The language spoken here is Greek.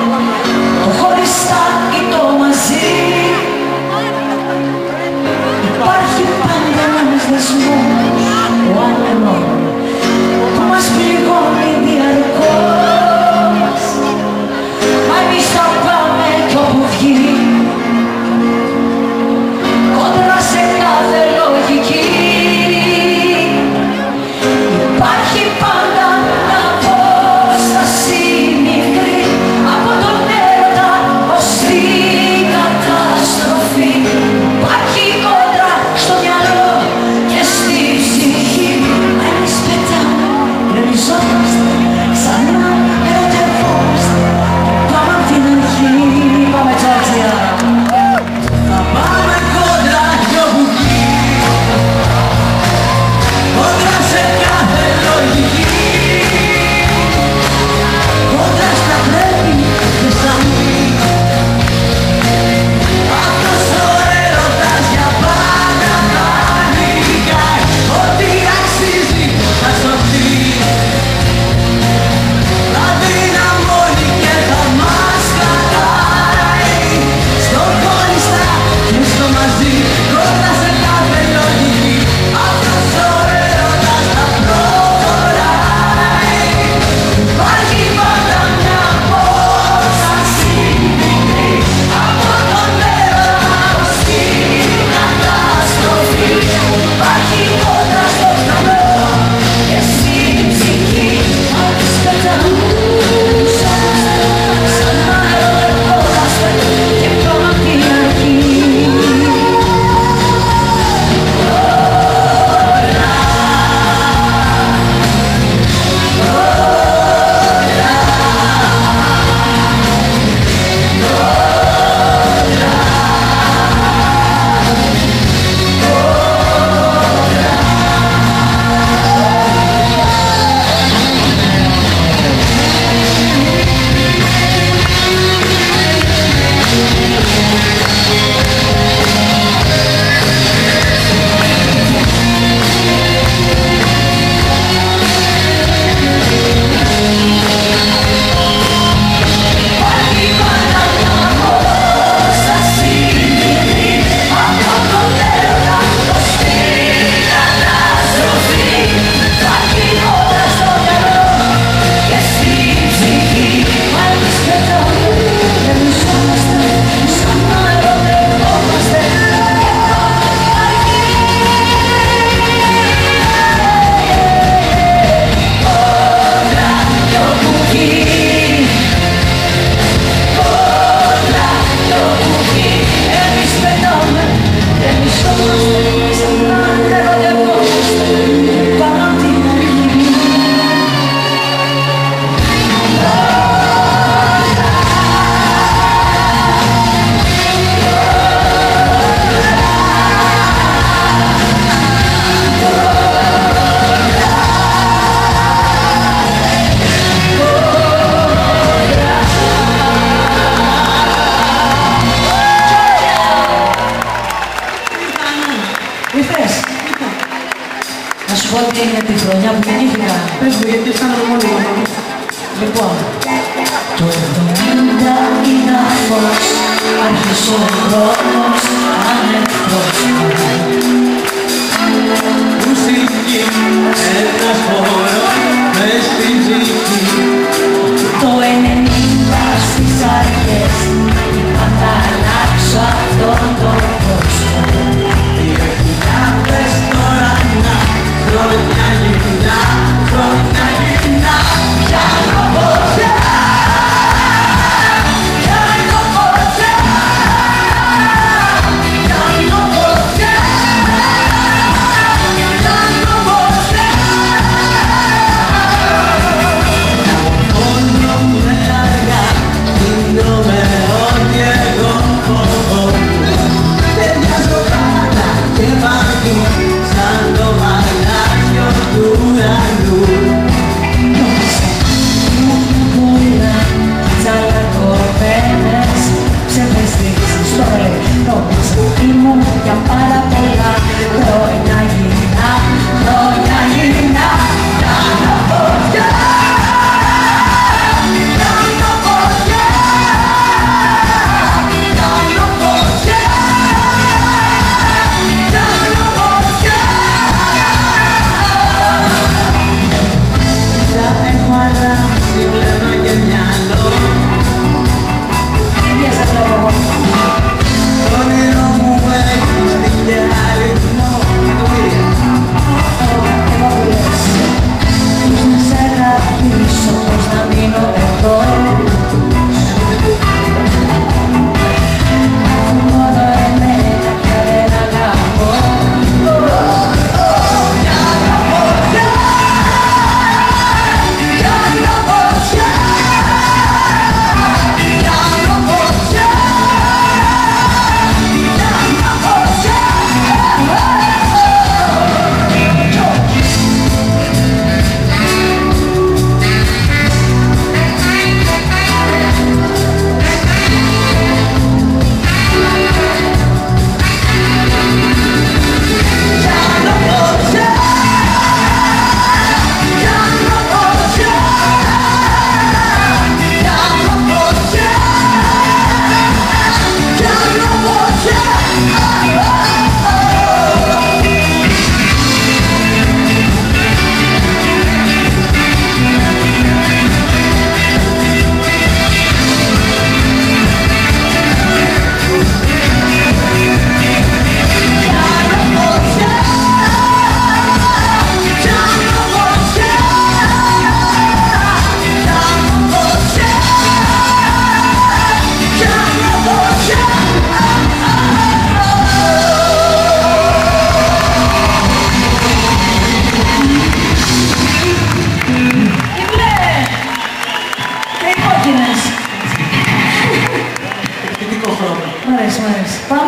το χωριστά ή το μαζί. Υπάρχει πάντα ένας δεσμός, ο ανέμος που μας πληγώνει διαρκώς. Μα εμείς θα πάμε κι όπου βγει, κόντρα σε κάθε λογική. Υπάρχει πάντα μια απόσταση μικρή από τον έρωτα ως την καταστροφή. Υπάρχει κόντρα στο μυαλό και στη ψυχή. Μα εμείς πετάμε, γκρεμιζόμαστε, ξανά ερωτευόμαστε. Πάμε απ' την αρχή, πάμε Τζόρτζια. Θα πάμε κόντρα κι όπου βγει, κόντρα σε κάθε λογική. Κόντρα στα πρέπει και στα μη. Αυτός ο έρωτας για πάντα θα νικάει. Ό,τι αξίζει θα σωθεί. Θα δυναμώνει και θα μας κρατάει. Στο χωριστά και στο μαζί, κόντρα σε κάθε λογική. Αυτός ο έρωτας θα προχωράει. Υπάρχει πάντα μια απόσταση μικρή από τον έρωτα ως την καταστροφή. Υπάρχει κόντρα στο μυαλό και στη ψυχή. Μα εμείς πετάμε, ξανά ερωτευόμαστε και πάμε απ' την αρχή. Ήρθες. Να σου πω τι έγινε τη χρονιά που γεννήθηκα. Πες μου, γιατί αισθάνομαι μόνο εγώ. Λοιπόν, το 70 είδα φως, άρχισε ο χρόνος ανεκτός. Που σήκει ένας χώρος μες στην ψυχή. Το 90 στις αρχές είπα θα αλλάξω αυτόν τον κόσμο. Πες τώρα να, χρόνια γυρνά, χρόνια γυρνά. Πιάνω φωτιά, πιάνω φωτιά, πιάνω φωτιά, πιάνω φωτιά. Μόνο μου δεν αρέσει, μ' αρέσει. Πάμε.